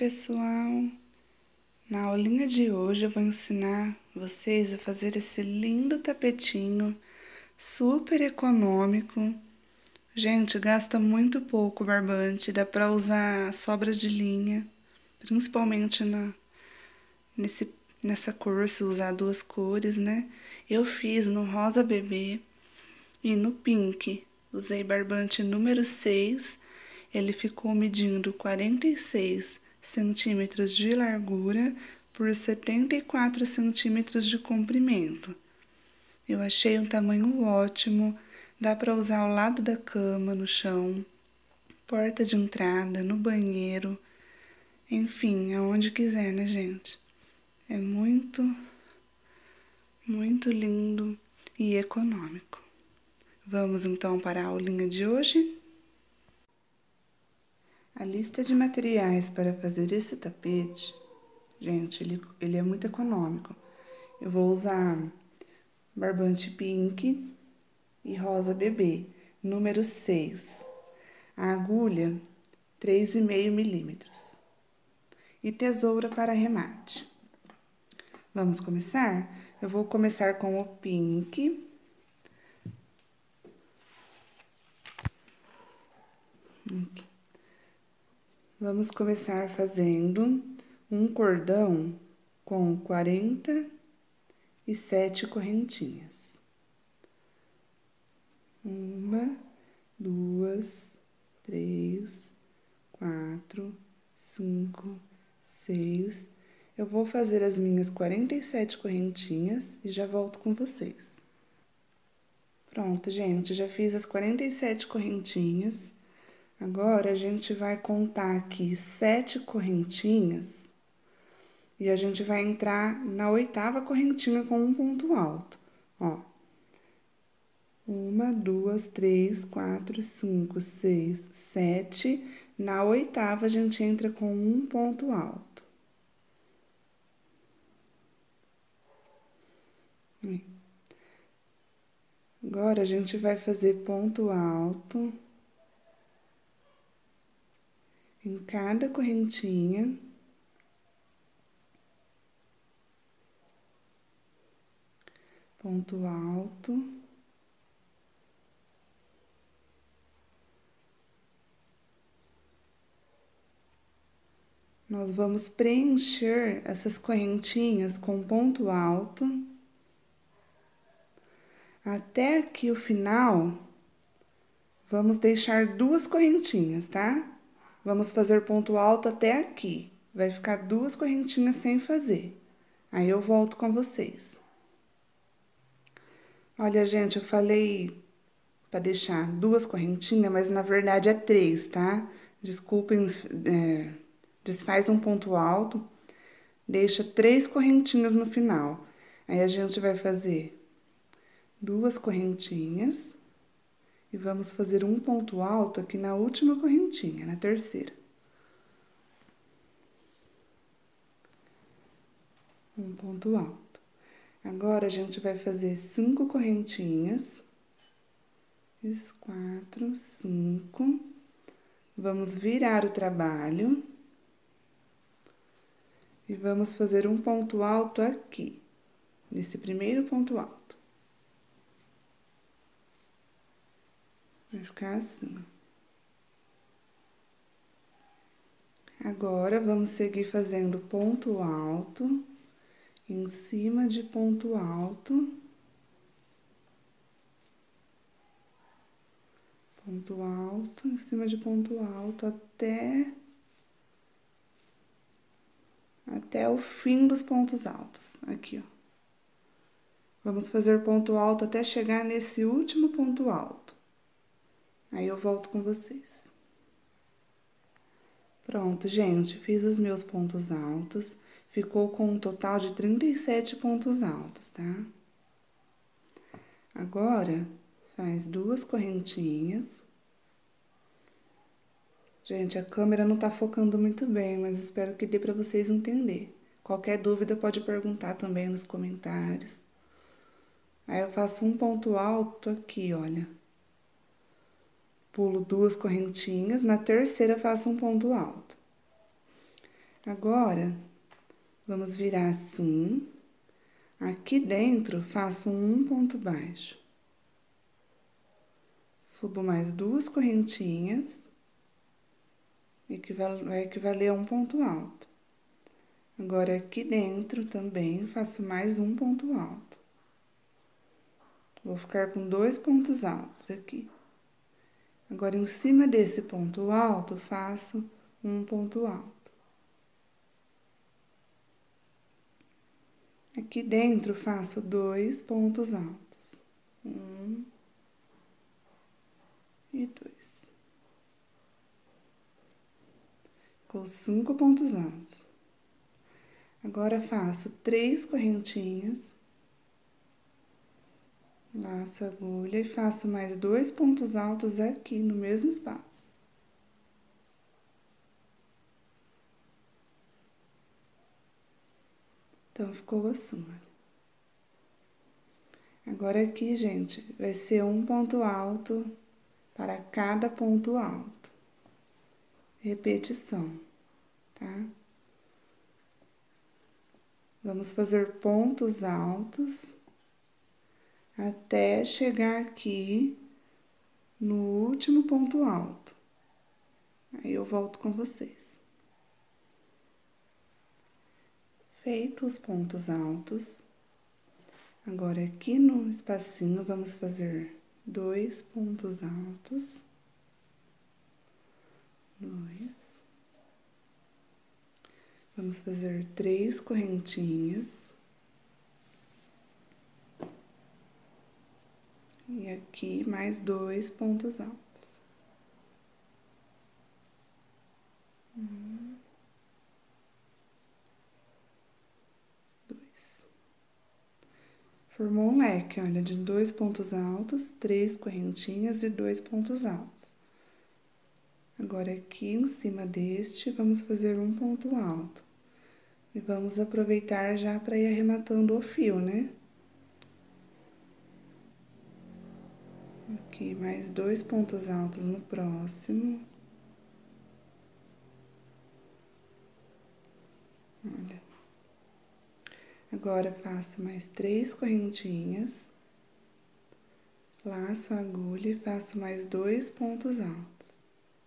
pessoal! Na aulinha de hoje eu vou ensinar vocês a fazer esse lindo tapetinho super econômico. Gente, gasta muito pouco barbante, dá pra usar sobras de linha, principalmente nessa cor, se usar duas cores, né? Eu fiz no rosa bebê e no pink. Usei barbante número 6, ele ficou medindo 46 centímetros de largura por 74 centímetros de comprimento. Eu achei um tamanho ótimo, dá para usar ao lado da cama, no chão, porta de entrada, no banheiro, enfim, aonde quiser, né, gente? É muito lindo e econômico. Vamos então para a aulinha de hoje? A lista de materiais para fazer esse tapete, gente, ele é muito econômico. Eu vou usar barbante pink e rosa bebê, número 6. A agulha, 3,5 milímetros. E tesoura para arremate. Vamos começar? Eu vou começar com o pink. Aqui. Vamos começar fazendo um cordão com 47 correntinhas. 1, 2, 3, 4, 5, 6. Eu vou fazer as minhas 47 correntinhas e já volto com vocês. Pronto, gente, já fiz as 47 correntinhas. Agora, a gente vai contar aqui 7 correntinhas e a gente vai entrar na 8ª correntinha com um ponto alto, ó. 1, 2, 3, 4, 5, 6, 7. Na 8ª, a gente entra com um ponto alto. Agora, a gente vai fazer ponto alto em cada correntinha. Ponto alto. Nós vamos preencher essas correntinhas com ponto alto. Até aqui o final, vamos deixar 2 correntinhas, tá? Vamos fazer ponto alto até aqui. Vai ficar 2 correntinhas sem fazer. Aí, eu volto com vocês. Olha, gente, eu falei para deixar 2 correntinhas, mas na verdade é 3, tá? Desculpem, desfaz um ponto alto, deixa 3 correntinhas no final. Aí, a gente vai fazer 2 correntinhas e vamos fazer um ponto alto aqui na última correntinha, na terceira. Um ponto alto. Agora, a gente vai fazer 5 correntinhas. 4, 5. Vamos virar o trabalho. E vamos fazer um ponto alto aqui, nesse primeiro ponto alto. Vai ficar assim. Agora, vamos seguir fazendo ponto alto, em cima de ponto alto. Ponto alto, em cima de ponto alto, até o fim dos pontos altos, aqui, ó. Vamos fazer ponto alto até chegar nesse último ponto alto. Aí, eu volto com vocês. Pronto, gente, fiz os meus pontos altos. Ficou com um total de 37 pontos altos, tá? Agora, faz 2 correntinhas. Gente, a câmera não tá focando muito bem, mas espero que dê pra vocês entender. Qualquer dúvida pode perguntar também nos comentários. Aí, eu faço um ponto alto aqui, olha. Pulo 2 correntinhas, na terceira faço um ponto alto. Agora, vamos virar assim. Aqui dentro, faço um ponto baixo. Subo mais 2 correntinhas, vai equivaler a um ponto alto. Agora, aqui dentro também, faço mais um ponto alto. Vou ficar com 2 pontos altos aqui. Agora, em cima desse ponto alto, faço um ponto alto. Aqui dentro, faço 2 pontos altos. 1 e 2. Ficou 5 pontos altos. Agora, faço 3 correntinhas. Laço a agulha e faço mais 2 pontos altos aqui no mesmo espaço. Então, ficou assim, olha. Agora, aqui, gente, vai ser um ponto alto para cada ponto alto. Repetição, tá? Vamos fazer pontos altos até chegar aqui no último ponto alto. Aí, eu volto com vocês. Feitos os pontos altos, agora aqui no espacinho, vamos fazer 2 pontos altos. 2. Vamos fazer 3 correntinhas. E aqui mais 2 pontos altos. 1, 2. Formou um leque, olha, de 2 pontos altos, 3 correntinhas e 2 pontos altos. Agora, aqui em cima deste, vamos fazer um ponto alto. E vamos aproveitar já para ir arrematando o fio, né? Aqui, mais 2 pontos altos no próximo. Olha. Agora, faço mais 3 correntinhas. Laço a agulha e faço mais 2 pontos altos.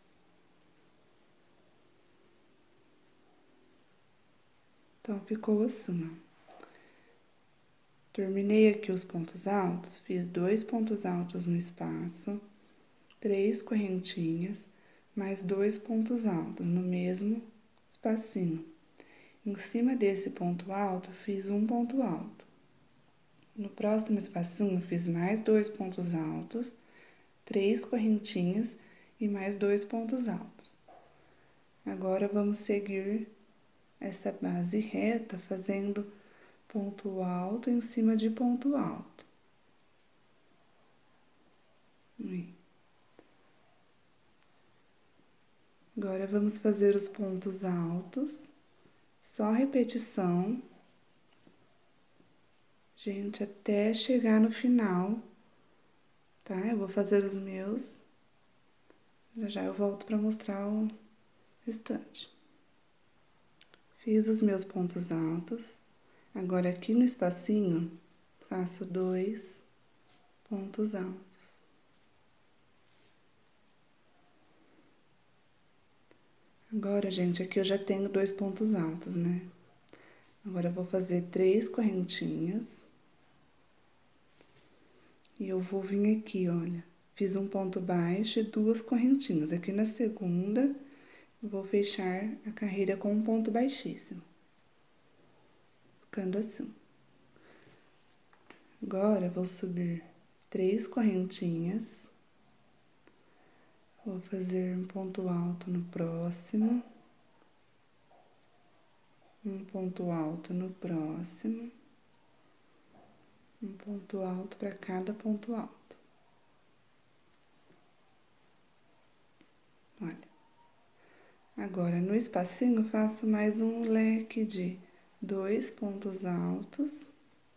Então, ficou assim, ó. Terminei aqui os pontos altos, fiz 2 pontos altos no espaço, 3 correntinhas, mais 2 pontos altos no mesmo espacinho. Em cima desse ponto alto, fiz um ponto alto. No próximo espacinho, fiz mais 2 pontos altos, 3 correntinhas e mais 2 pontos altos. Agora, vamos seguir essa base reta, fazendo ponto alto em cima de ponto alto. Agora, vamos fazer os pontos altos, só repetição, gente, até chegar no final, tá? Eu vou fazer os meus, já eu volto para mostrar o restante. Fiz os meus pontos altos, agora aqui no espacinho, faço 2 pontos altos. Agora, gente, aqui eu já tenho 2 pontos altos, né? Agora, eu vou fazer 3 correntinhas. E eu vou vir aqui, olha, fiz um ponto baixo e 2 correntinhas. Aqui na segunda, eu vou fechar a carreira com um ponto baixíssimo. Ficando assim. Agora, vou subir 3 correntinhas. Vou fazer um ponto alto no próximo. Um ponto alto no próximo. Um ponto alto para cada ponto alto. Olha. Agora, no espacinho, faço mais um leque de 2 pontos altos.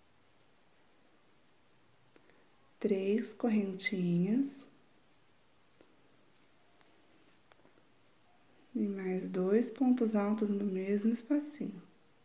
3 correntinhas. E mais mais 2 pontos altos no mesmo espacinho.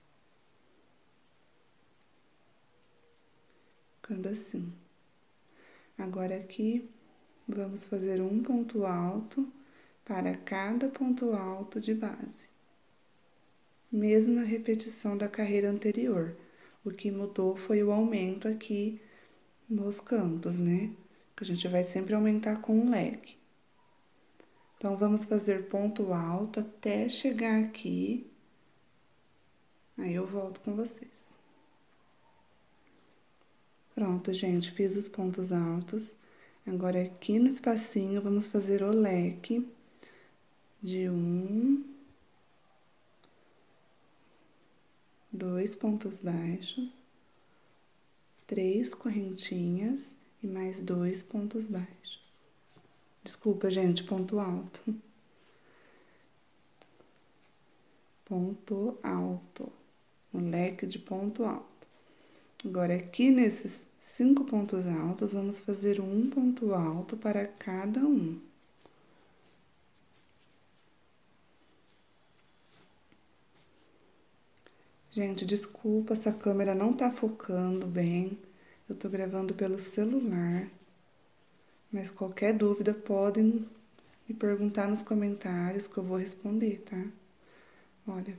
Ficando assim. Agora aqui, vamos fazer um ponto alto para cada ponto alto de base. Mesma repetição da carreira anterior. O que mudou foi o aumento aqui nos cantos, né? Que a gente vai sempre aumentar com um leque. Então, vamos fazer ponto alto até chegar aqui. Aí, eu volto com vocês. Pronto, gente, fiz os pontos altos. Agora, aqui no espacinho, vamos fazer o leque de 1, 2 pontos baixos, 3 correntinhas e mais 2 pontos baixos. Desculpa, gente, ponto alto. Ponto alto. Um leque de ponto alto. Agora, aqui nesses 5 pontos altos, vamos fazer um ponto alto para cada um. Gente, desculpa, essa câmera não tá focando bem. Eu tô gravando pelo celular. Mas qualquer dúvida, podem me perguntar nos comentários que eu vou responder, tá? Olha.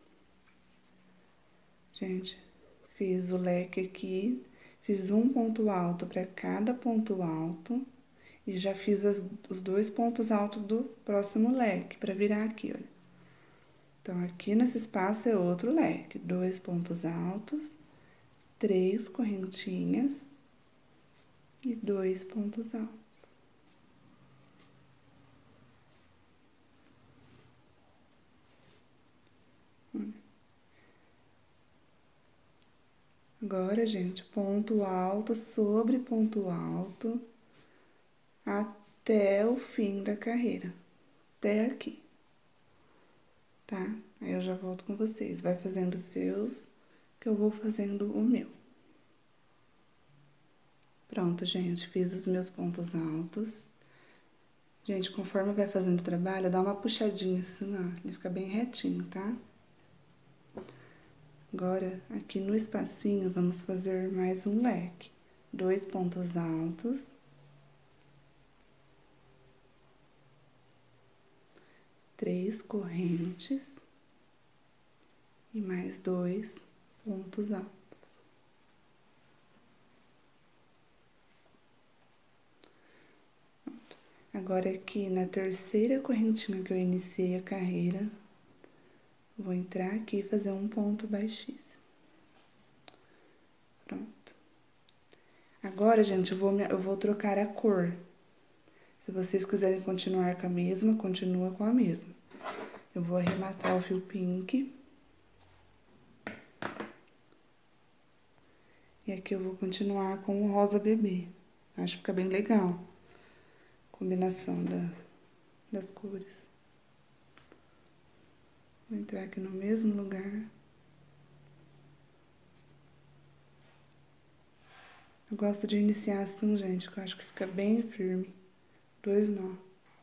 Gente, fiz o leque aqui, fiz um ponto alto para cada ponto alto e já fiz os 2 pontos altos do próximo leque, para virar aqui, olha. Então, aqui nesse espaço é outro leque, 2 pontos altos, 3 correntinhas e 2 pontos altos. Agora, gente, ponto alto sobre ponto alto até o fim da carreira, até aqui, tá? Aí eu já volto com vocês. Vai fazendo os seus, que eu vou fazendo o meu. Pronto, gente, fiz os meus pontos altos. Gente, conforme vai fazendo o trabalho, dá uma puxadinha assim, ó, ele fica bem retinho, tá? Agora, aqui no espacinho, vamos fazer mais um leque. 2 pontos altos. 3 correntes. E mais 2 pontos altos. Agora, aqui na terceira correntinha que eu iniciei a carreira, vou entrar aqui e fazer um ponto baixíssimo. Pronto. Agora, gente, eu vou trocar a cor. Se vocês quiserem continuar com a mesma, continua com a mesma. Eu vou arrematar o fio pink. E aqui eu vou continuar com o rosa bebê. Acho que fica bem legal. Combinação das cores. Vou entrar aqui no mesmo lugar. Eu gosto de iniciar assim, gente, que eu acho que fica bem firme. 2 nó.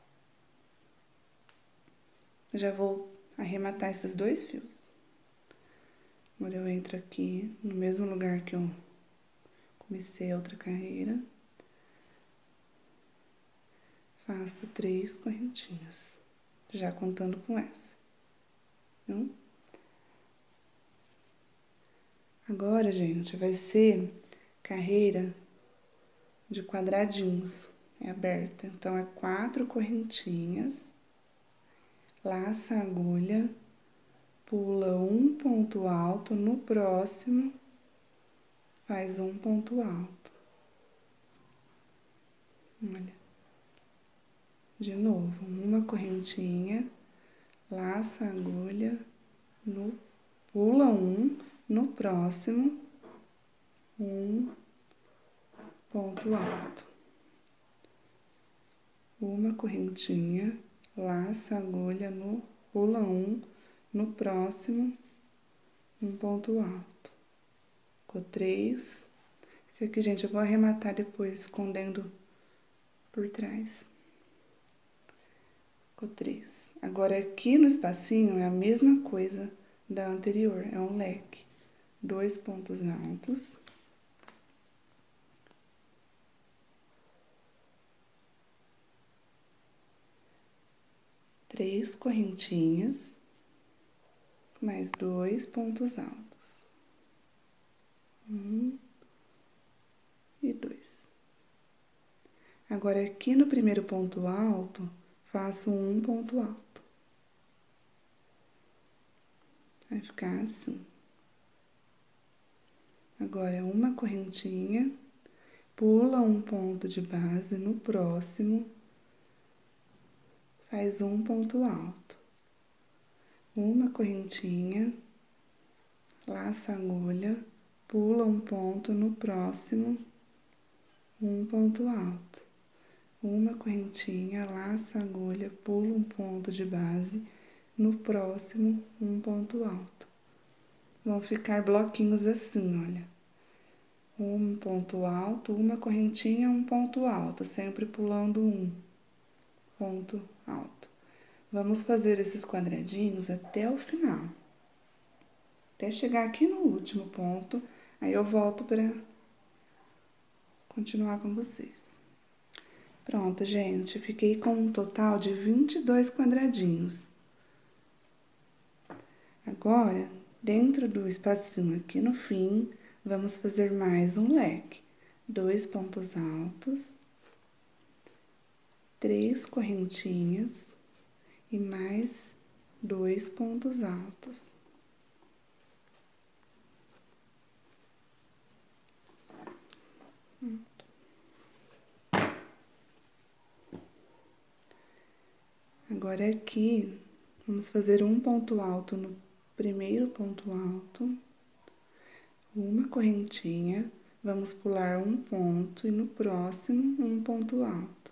Eu já vou arrematar esses 2 fios. Agora eu entro aqui no mesmo lugar que eu comecei a outra carreira. Faço 3 correntinhas, já contando com essa. Viu? Agora, gente, vai ser carreira de quadradinhos, é aberta. Então, é 4 correntinhas, laça a agulha, pula um ponto alto, no próximo, faz um ponto alto. Olha. De novo, uma correntinha, laça a agulha, pula um, no próximo, um ponto alto. Uma correntinha, laça a agulha, pula um, no próximo, um ponto alto. Ficou 3. Esse aqui, gente, eu vou arrematar depois, escondendo por trás. Ficou 3. Agora, aqui no espacinho é a mesma coisa da anterior, é um leque. 2 pontos altos. Três correntinhas, mais 2 pontos altos. 1 e 2. Agora, aqui no primeiro ponto alto, faço um ponto alto. Vai ficar assim. Agora, uma correntinha, pula um ponto de base no próximo, faz um ponto alto. Uma correntinha, laça a agulha, pula um ponto no próximo, um ponto alto. Uma correntinha, laça a agulha, pula um ponto de base, no próximo, um ponto alto. Vão ficar bloquinhos assim, olha. Um ponto alto, uma correntinha, um ponto alto, sempre pulando um ponto alto. Vamos fazer esses quadradinhos até o final. Até chegar aqui no último ponto, aí eu volto para continuar com vocês. Pronto, gente, fiquei com um total de 22 quadradinhos. Agora, dentro do espacinho aqui no fim, vamos fazer mais um leque. 2 pontos altos, 3 correntinhas e mais 2 pontos altos. Agora, aqui, vamos fazer um ponto alto no primeiro ponto alto, uma correntinha, vamos pular um ponto e no próximo, um ponto alto.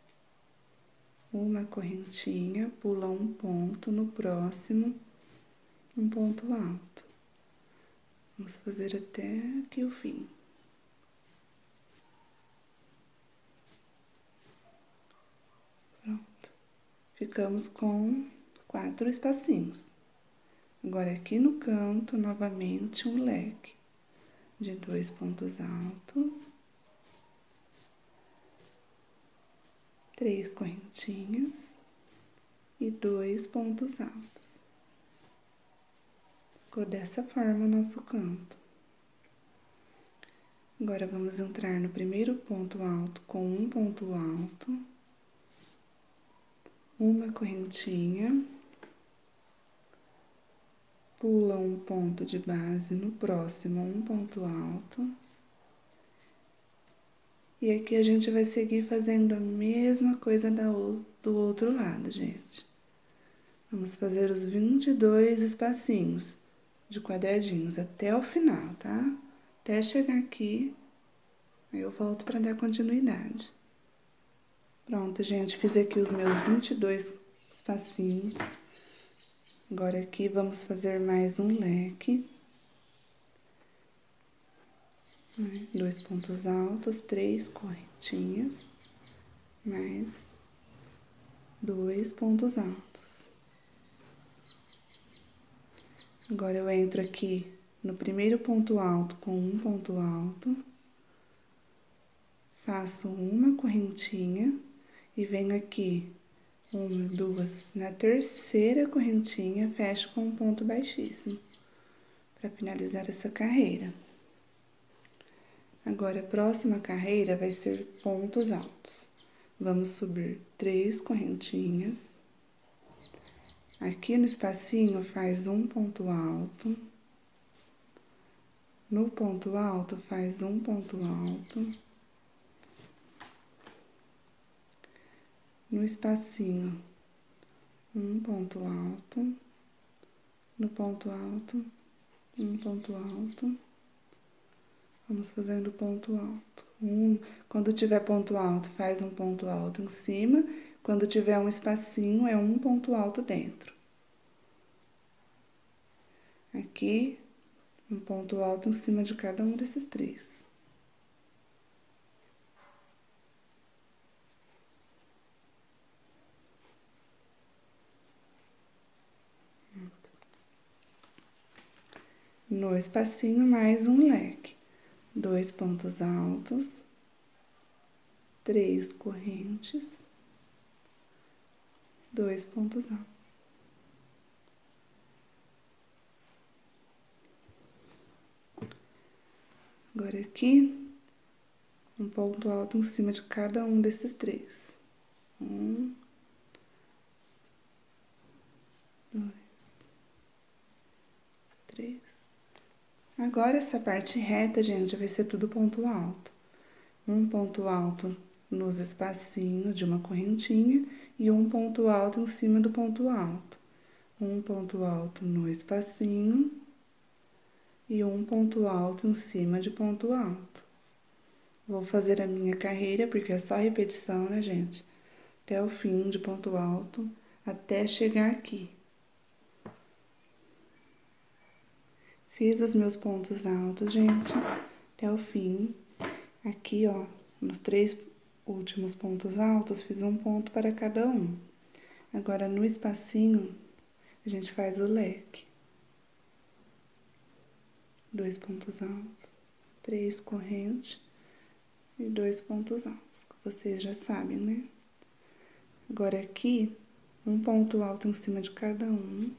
Uma correntinha, pula um ponto, no próximo, um ponto alto. Vamos fazer até aqui o fim. Pronto. Ficamos com 4 espacinhos. Agora, aqui no canto, novamente, um leque de 2 pontos altos, 3 correntinhas e 2 pontos altos. Ficou dessa forma o nosso canto. Agora, vamos entrar no primeiro ponto alto com um ponto alto, uma correntinha, pula um ponto de base, no próximo, um ponto alto. E aqui a gente vai seguir fazendo a mesma coisa do outro lado, gente. Vamos fazer os 22 espacinhos de quadradinhos até o final, tá? Até chegar aqui, aí eu volto para dar continuidade. Pronto, gente, fiz aqui os meus 22 espacinhos. Agora, aqui, vamos fazer mais um leque. 2 pontos altos, 3 correntinhas, mais 2 pontos altos. Agora, eu entro aqui no primeiro ponto alto com um ponto alto, faço uma correntinha e venho aqui, 1, 2, na terceira correntinha, fecho com um ponto baixíssimo, para finalizar essa carreira. Agora, a próxima carreira vai ser pontos altos. Vamos subir 3 correntinhas. Aqui no espacinho, faz um ponto alto. No ponto alto, faz um ponto alto. No espacinho, um ponto alto. No ponto alto, um ponto alto. Vamos fazendo ponto alto. Quando tiver ponto alto, faz um ponto alto em cima. Quando tiver um espacinho, é um ponto alto dentro. Aqui, um ponto alto em cima de cada um desses 3. no espacinho, mais um leque. 2 pontos altos, 3 correntes, 2 pontos altos. Agora aqui, um ponto alto em cima de cada um desses 3. 1, 2, 3. Agora, essa parte reta, gente, vai ser tudo ponto alto. Um ponto alto nos espacinhos de uma correntinha e um ponto alto em cima do ponto alto. Um ponto alto no espacinho e um ponto alto em cima de ponto alto. Vou fazer a minha carreira, porque é só repetição, né, gente? Até o fim de ponto alto, até chegar aqui. Fiz os meus pontos altos, gente, até o fim. Aqui, ó, nos 3 últimos pontos altos, fiz um ponto para cada um. Agora, no espacinho, a gente faz o leque. 2 pontos altos, 3 correntes e 2 pontos altos, que vocês já sabem, né? Agora, aqui, um ponto alto em cima de cada um.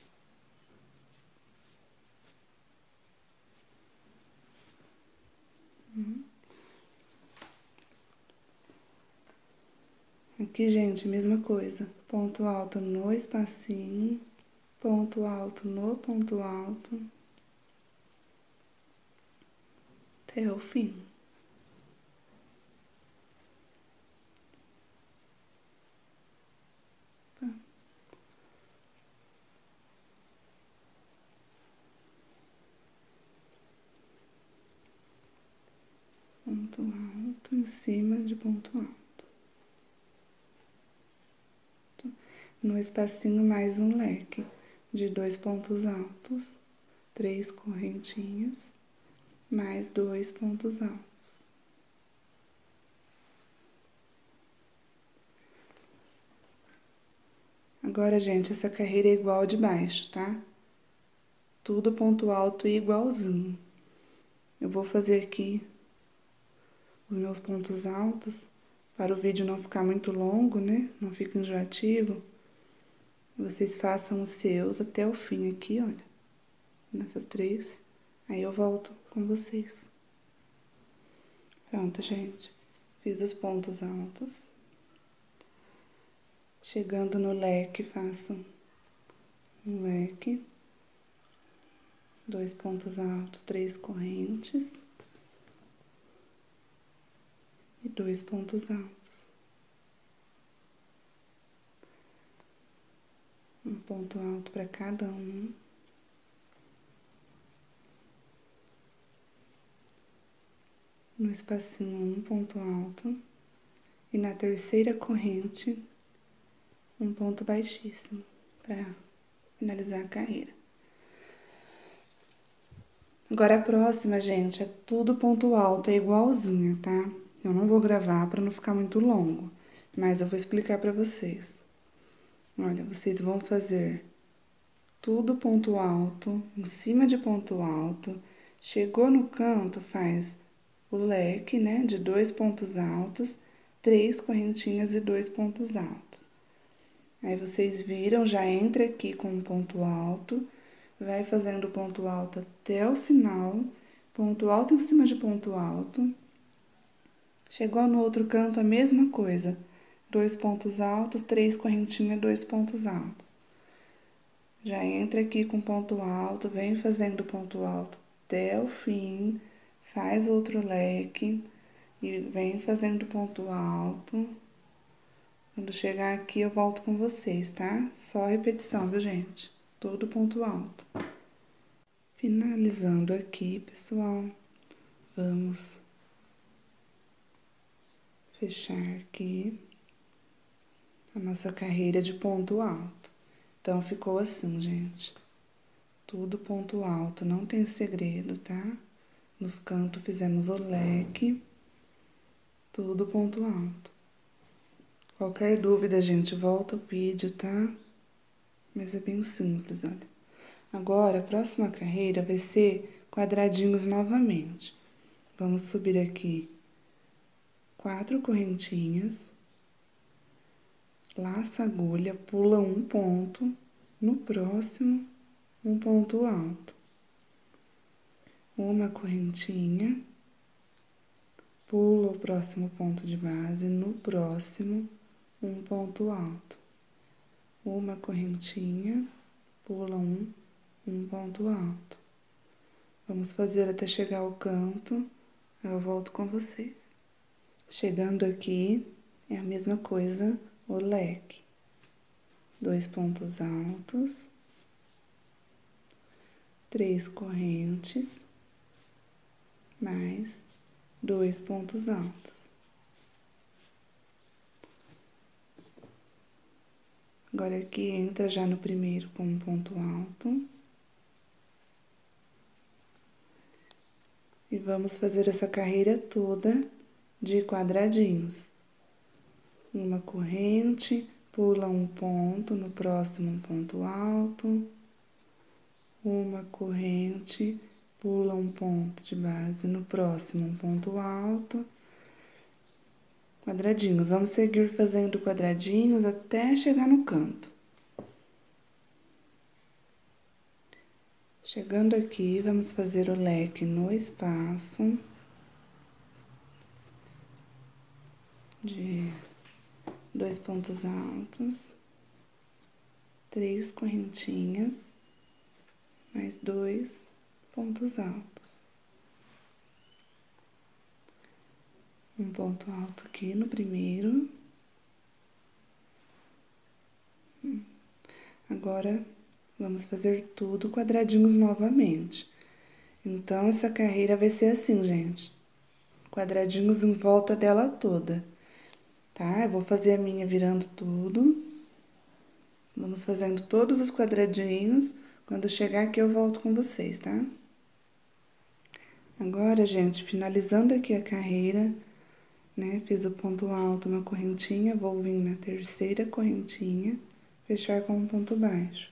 Aqui, gente, mesma coisa. Ponto alto no espacinho, ponto alto no ponto alto, até o fim. Ponto alto em cima de ponto alto. No espacinho, mais um leque de 2 pontos altos, 3 correntinhas, mais 2 pontos altos. Agora, gente, essa carreira é igual de baixo, tá? Tudo ponto alto e igualzinho. Eu vou fazer aqui os meus pontos altos, para o vídeo não ficar muito longo, né? Não fica enjoativo. Vocês façam os seus até o fim aqui, olha. Nessas 3. Aí eu volto com vocês. Pronto, gente. Fiz os pontos altos. Chegando no leque, faço um leque. 2 pontos altos, 3 correntes. E 2 pontos altos. Um ponto alto para cada um. No espacinho, um ponto alto. E na terceira corrente, um ponto baixíssimo, para finalizar a carreira. Agora, a próxima, gente, é tudo ponto alto, é igualzinha, tá? Eu não vou gravar para não ficar muito longo, mas eu vou explicar para vocês. Olha, vocês vão fazer tudo ponto alto, em cima de ponto alto. Chegou no canto, faz o leque, né, de 2 pontos altos, 3 correntinhas e 2 pontos altos. Aí, vocês viram, já entra aqui com um ponto alto, vai fazendo ponto alto até o final, ponto alto em cima de ponto alto. Chegou no outro canto, a mesma coisa. 2 pontos altos, 3 correntinhas, 2 pontos altos. Já entra aqui com ponto alto, vem fazendo ponto alto até o fim, faz outro leque e vem fazendo ponto alto. Quando chegar aqui, eu volto com vocês, tá? Só repetição, viu, gente? Tudo ponto alto. Finalizando aqui, pessoal, vamos fechar aqui a nossa carreira de ponto alto. Então, ficou assim, gente. Tudo ponto alto, não tem segredo, tá? Nos cantos fizemos o leque, tudo ponto alto. Qualquer dúvida, gente, volta o vídeo, tá? Mas é bem simples, olha. Agora, a próxima carreira vai ser quadradinhos novamente. Vamos subir aqui 4 correntinhas, laça a agulha, pula um ponto, no próximo, um ponto alto. Uma correntinha, pula o próximo ponto de base, no próximo, um ponto alto. Uma correntinha, pula um ponto alto. Vamos fazer até chegar ao canto, eu volto com vocês. Chegando aqui, é a mesma coisa, o leque. 2 pontos altos, 3 correntes, mais 2 pontos altos. Agora aqui entra já no primeiro com um ponto alto. E vamos fazer essa carreira toda de quadradinhos. Uma corrente, pula um ponto, no próximo um ponto alto. Uma corrente, pula um ponto de base, no próximo um ponto alto. Quadradinhos, vamos seguir fazendo quadradinhos até chegar no canto. Chegando aqui, vamos fazer o leque no espaço de 2 pontos altos, 3 correntinhas, mais 2 pontos altos. Um ponto alto aqui no primeiro. Agora, vamos fazer tudo quadradinhos novamente. Então, essa carreira vai ser assim, gente. Quadradinhos em volta dela toda, tá? Eu vou fazer a minha virando tudo. Vamos fazendo todos os quadradinhos. Quando chegar aqui, eu volto com vocês, tá? Agora, gente, finalizando aqui a carreira, né? Fiz o ponto alto, uma correntinha, vou vir na terceira correntinha, fechar com um ponto baixo.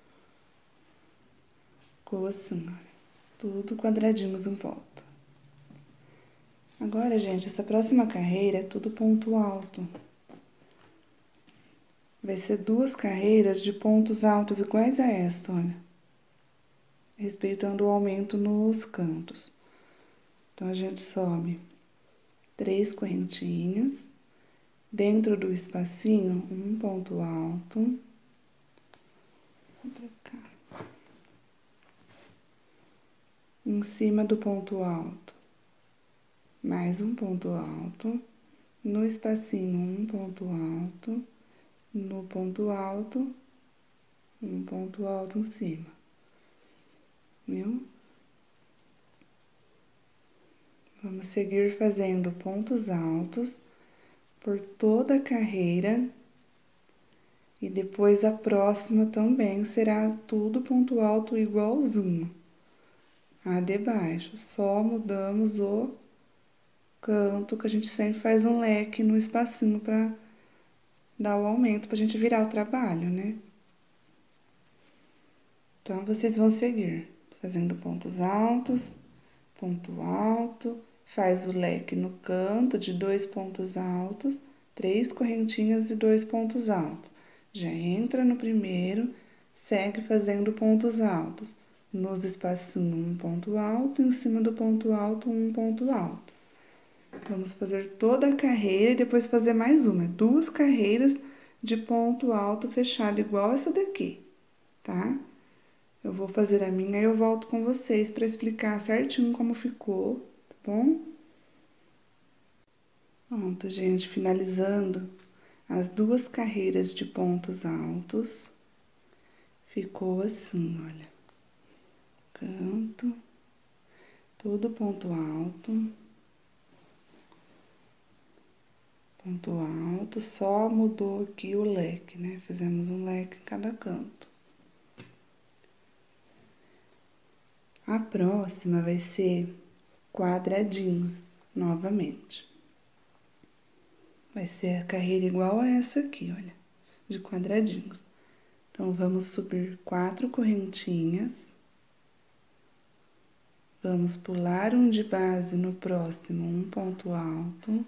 Ficou assim, olha. Tudo quadradinhos em volta. Agora, gente, essa próxima carreira é tudo ponto alto. Vai ser 2 carreiras de pontos altos iguais a essa, olha. Respeitando o aumento nos cantos. Então, a gente sobe 3 correntinhas. Dentro do espacinho, um ponto alto. Pra cá. Em cima do ponto alto, mais um ponto alto. No espacinho, um ponto alto. No ponto alto, um ponto alto em cima. Viu? Vamos seguir fazendo pontos altos por toda a carreira. E depois a próxima também será tudo ponto alto igualzinho a de baixo. Só mudamos o canto, que a gente sempre faz um leque no espacinho pra dar o aumento, pra gente virar o trabalho, né? Então, vocês vão seguir fazendo pontos altos, ponto alto, faz o leque no canto de 2 pontos altos, 3 correntinhas e 2 pontos altos. Já entra no primeiro, segue fazendo pontos altos. Nos espacinhos, um ponto alto, em cima do ponto alto, um ponto alto. Vamos fazer toda a carreira e depois fazer mais uma. 2 carreiras de ponto alto fechado, igual essa daqui, tá? Eu vou fazer a minha e eu volto com vocês para explicar certinho como ficou, tá bom? Pronto, gente, finalizando as 2 carreiras de pontos altos. Ficou assim, olha. Canto, todo ponto alto. Ponto alto, só mudou aqui o leque, né? Fizemos um leque em cada canto. A próxima vai ser quadradinhos, novamente. Vai ser a carreira igual a essa aqui, olha, de quadradinhos. Então, vamos subir 4 correntinhas. Vamos pular um de base no próximo, um ponto alto.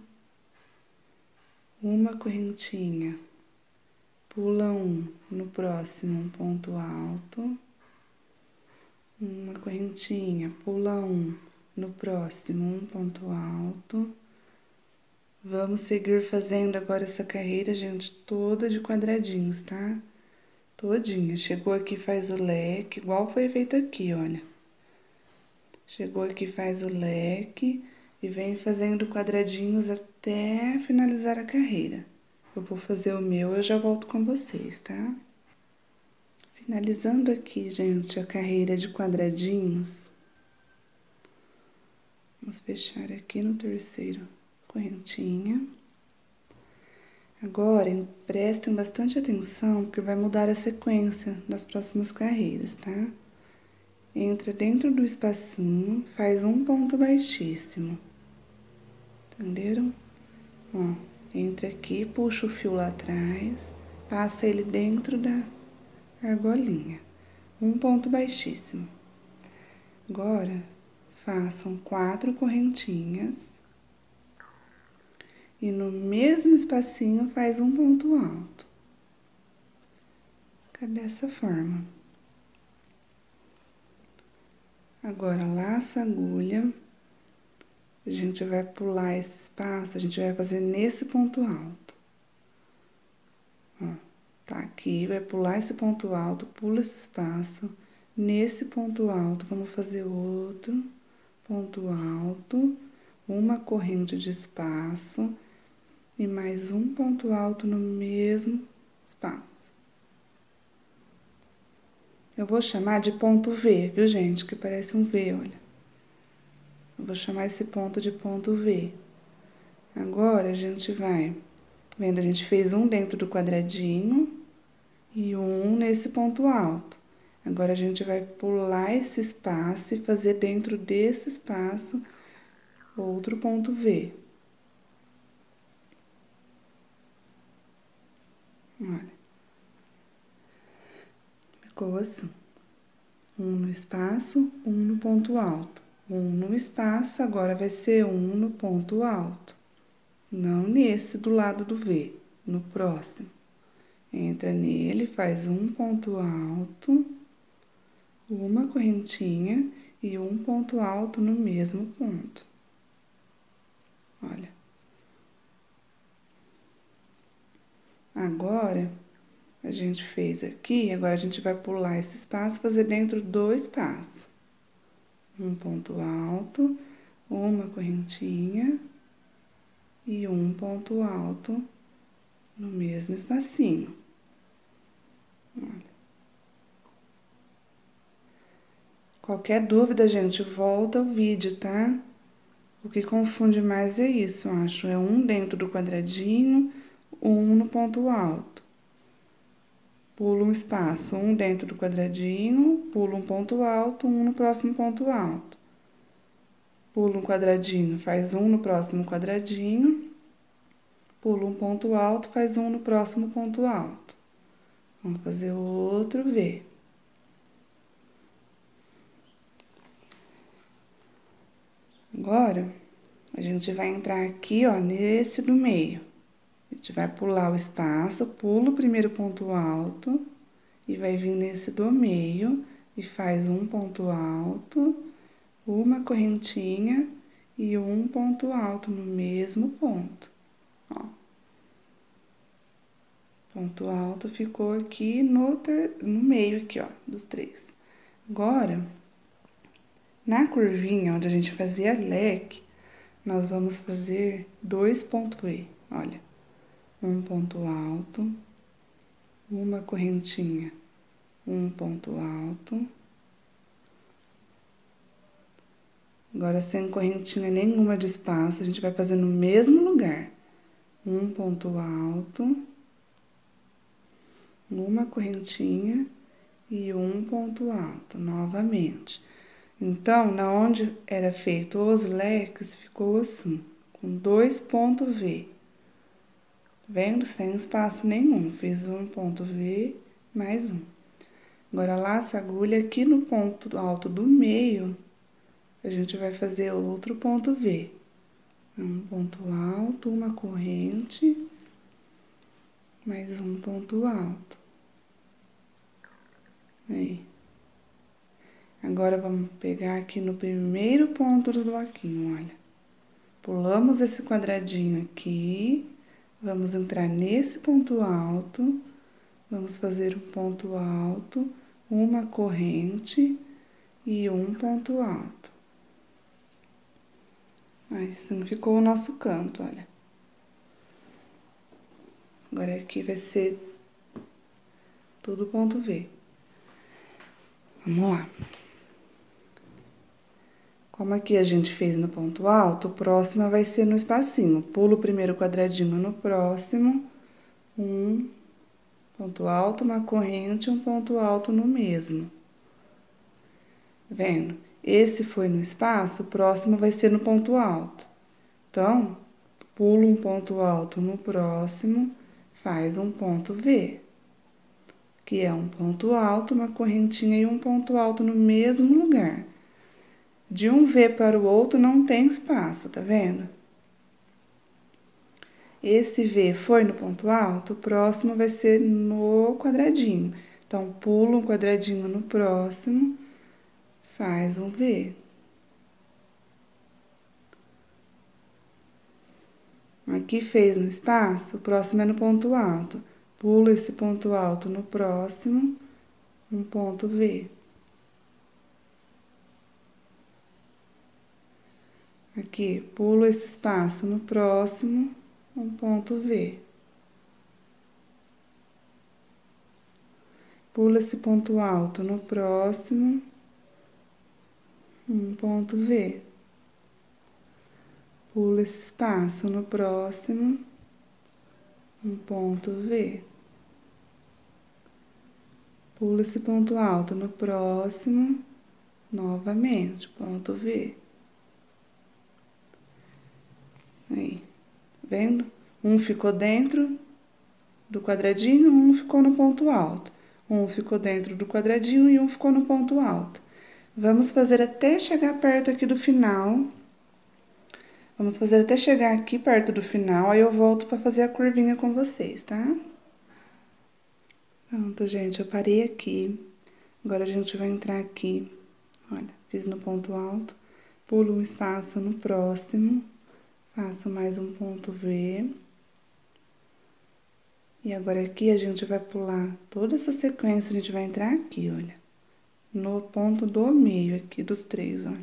Uma correntinha, pula um no próximo, um ponto alto. Uma correntinha, pula um no próximo, um ponto alto. Vamos seguir fazendo agora essa carreira, gente, toda de quadradinhos, tá? Todinha. Chegou aqui, faz o leque, igual foi feito aqui, olha. Chegou aqui, faz o leque e vem fazendo quadradinhos até finalizar a carreira. Eu vou fazer o meu, eu já volto com vocês, tá? Finalizando aqui, gente, a carreira de quadradinhos. Vamos fechar aqui no terceiro correntinha. Agora, prestem bastante atenção, porque vai mudar a sequência das próximas carreiras, tá? Entra dentro do espacinho, faz um ponto baixíssimo. Entenderam? Ó, entra aqui, puxa o fio lá atrás, passa ele dentro da argolinha. Um ponto baixíssimo. Agora, façam 4 correntinhas. E no mesmo espacinho faz um ponto alto. Fica dessa forma. Agora, laça a agulha. A gente vai pular esse espaço, a gente vai fazer nesse ponto alto. Ó, tá aqui, vai pular esse ponto alto, pula esse espaço. Nesse ponto alto, vamos fazer outro ponto alto, uma corrente de espaço e mais um ponto alto no mesmo espaço. Eu vou chamar de ponto V, viu, gente? Que parece um V, olha. Eu vou chamar esse ponto de ponto V. Agora, a gente vai... Vendo, a gente fez um dentro do quadradinho e um nesse ponto alto. Agora, a gente vai pular esse espaço e fazer dentro desse espaço outro ponto V. Olha. Ficou assim. Um no espaço, um no ponto alto. Um no espaço, agora vai ser um no ponto alto. Não nesse do lado do V, no próximo. Entra nele, faz um ponto alto, uma correntinha e um ponto alto no mesmo ponto. Olha. Agora, a gente fez aqui, agora a gente vai pular esse espaço e fazer dentro do espaço. Um ponto alto, uma correntinha e um ponto alto no mesmo espacinho. Olha. Qualquer dúvida, gente, volta ao vídeo, tá? O que confunde mais é isso, eu acho. É um dentro do quadradinho, um no ponto alto. Pula um espaço, um dentro do quadradinho, pula um ponto alto, um no próximo ponto alto. Pula um quadradinho, faz um no próximo quadradinho. Pula um ponto alto, faz um no próximo ponto alto. Vamos fazer outro V. Agora, a gente vai entrar aqui, ó, nesse do meio. A gente vai pular o espaço, pula o primeiro ponto alto e vai vir nesse do meio e faz um ponto alto, uma correntinha e um ponto alto no mesmo ponto, ó. Ponto alto ficou aqui no meio aqui, ó, dos 3. Agora, na curvinha onde a gente fazia leque, nós vamos fazer 2 pontos V, olha. Um ponto alto, uma correntinha, um ponto alto. Agora, sem correntinha nenhuma de espaço, a gente vai fazer no mesmo lugar. Um ponto alto, uma correntinha e um ponto alto, novamente. Então, na onde era feito os leques, ficou assim, com 2 pontos V. Vendo? Sem espaço nenhum. Fiz um ponto V mais um. Agora, laça a agulha aqui no ponto alto do meio, a gente vai fazer outro ponto V. Um ponto alto, uma corrente, mais um ponto alto. Aí. Agora, vamos pegar aqui no primeiro ponto do bloquinho, olha. Pulamos esse quadradinho aqui, vamos entrar nesse ponto alto, vamos fazer um ponto alto, uma corrente e um ponto alto. Assim ficou o nosso canto, olha. Agora aqui vai ser tudo ponto V. Vamos lá. Como aqui a gente fez no ponto alto, o próximo vai ser no espacinho. Pulo o primeiro quadradinho no próximo, um ponto alto, uma corrente, um ponto alto no mesmo. Vendo? Esse foi no espaço, o próximo vai ser no ponto alto. Então, pulo um ponto alto no próximo, faz um ponto V, que é um ponto alto, uma correntinha e um ponto alto no mesmo lugar. De um V para o outro não tem espaço, tá vendo? Esse V foi no ponto alto, o próximo vai ser no quadradinho. Então, pulo um quadradinho no próximo, faz um V. Aqui fez no espaço, o próximo é no ponto alto. Pulo esse ponto alto no próximo, um ponto V. Aqui, pulo esse espaço no próximo, um ponto V. Pulo esse ponto alto no próximo, um ponto V. Pulo esse espaço no próximo, um ponto V. Pulo esse ponto alto no próximo, novamente, ponto V. Aí, vendo? Um ficou dentro do quadradinho, um ficou no ponto alto. Um ficou dentro do quadradinho e um ficou no ponto alto. Vamos fazer até chegar perto aqui do final. Vamos fazer até chegar aqui perto do final, aí eu volto pra fazer a curvinha com vocês, tá? Pronto, gente, eu parei aqui. Agora, a gente vai entrar aqui. Olha, fiz no ponto alto, pulo um espaço no próximo, faço mais um ponto V. E agora, aqui, a gente vai pular toda essa sequência, a gente vai entrar aqui, olha. No ponto do meio aqui dos três, olha.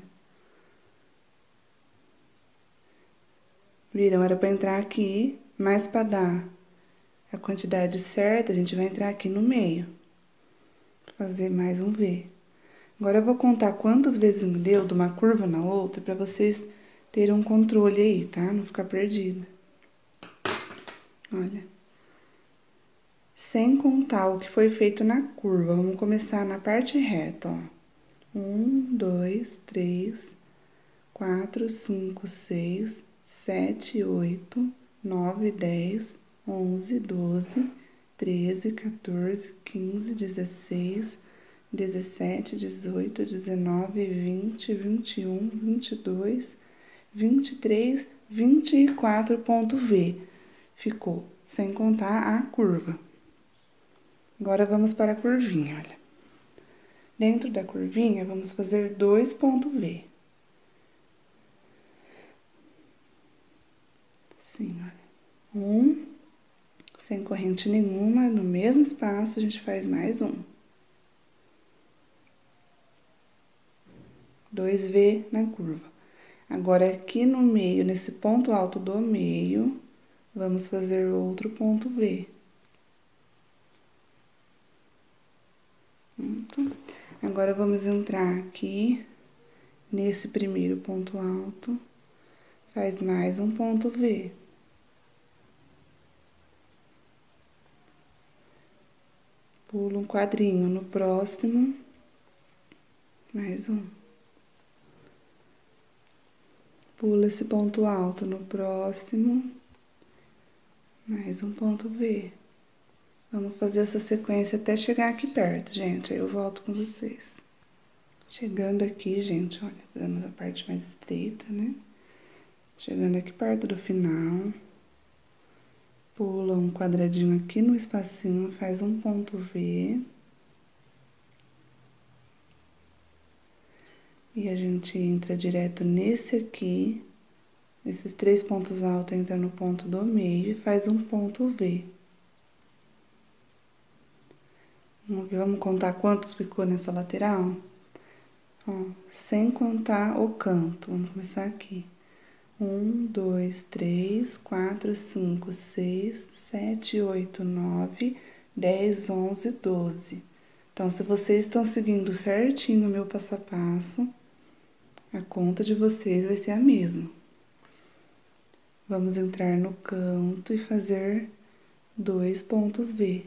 Viram? Era pra entrar aqui, mas pra dar a quantidade certa, a gente vai entrar aqui no meio. Fazer mais um V. Agora, eu vou contar quantas vezes deu de uma curva na outra, pra vocês terem um controle aí, tá? Não ficar perdido. Olha. Sem contar o que foi feito na curva. Vamos começar na parte reta, ó. 1, 2, 3, 4, 5, 6, 7, 8, 9, 10, 11, 12, 13, 14, 15, 16, 17, 18, 19, 20, 21, 22, 23, 24 ponto V. Ficou, sem contar a curva. Agora, vamos para a curvinha, olha. Dentro da curvinha, vamos fazer 2 pontos V. Assim, olha. Um, sem corrente nenhuma, no mesmo espaço, a gente faz mais um. 2 V na curva. Agora, aqui no meio, nesse ponto alto do meio, vamos fazer outro ponto V. Pronto. Agora, vamos entrar aqui, nesse primeiro ponto alto, faz mais um ponto V. Pulo um quadrinho no próximo, mais um. Pulo esse ponto alto no próximo, mais um ponto V. Vamos fazer essa sequência até chegar aqui perto, gente. Aí eu volto com vocês. Chegando aqui, gente, olha, fizemos a parte mais estreita, né? Chegando aqui perto do final, pula um quadradinho aqui no espacinho, faz um ponto V. E a gente entra direto nesse aqui, esses 3 pontos altos entra no ponto do meio e faz um ponto V. Vamos ver, vamos contar quantos ficou nessa lateral? Ó, sem contar o canto, vamos começar aqui. 1, 2, 3, 4, 5, 6, 7, 8, 9, 10, 11, 12. Então, se vocês estão seguindo certinho o meu passo a passo, a conta de vocês vai ser a mesma. Vamos entrar no canto e fazer 2 pontos V.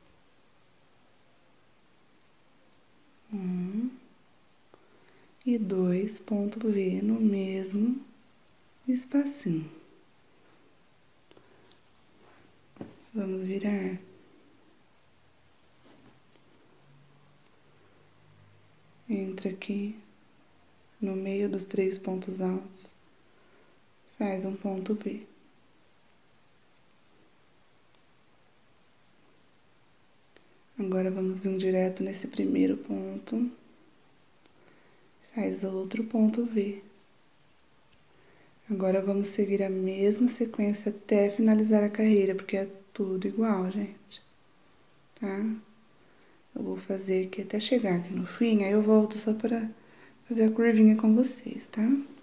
1 e 2 pontos V no mesmo espacinho. Vamos virar. Entra aqui no meio dos 3 pontos altos, faz um ponto V. Agora vamos vir direto nesse primeiro ponto, faz outro ponto V. Agora vamos seguir a mesma sequência até finalizar a carreira, porque é tudo igual, gente, tá? Eu vou fazer aqui até chegar aqui no fim, aí eu volto só para fazer a curvinha com vocês, tá?